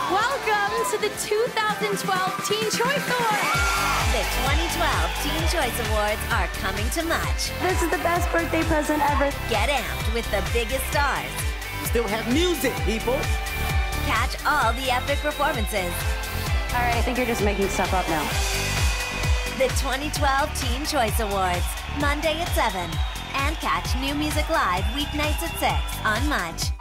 Welcome to the 2012 Teen Choice Awards. The 2012 Teen Choice Awards are coming to Much. This is the best birthday present ever. Get amped with the biggest stars. Still have music, people. Catch all the epic performances. All right, I think you're just making stuff up now. The 2012 Teen Choice Awards, Monday at 7. And catch New Music Live weeknights at 6 on Much.